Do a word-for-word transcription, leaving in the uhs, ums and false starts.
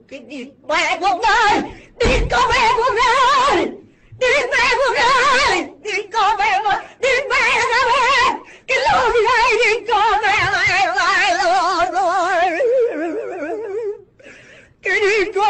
cái đi mẹ của ngươi, đi con mẹ của ngươi, đi mẹ của ngươi, đi con mẹ của, đi mẹ của ngươi, cái lũ này đi con mẹ mẹ mẹ rồi, cái đi con